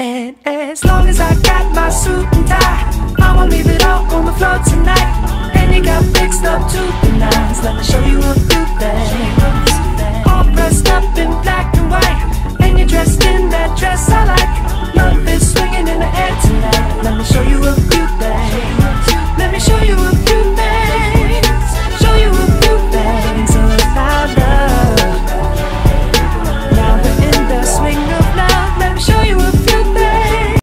And as long as I got my suit and tie, I won't leave it all on the floor tonight. And it got fixed up to the nines. Let me show you a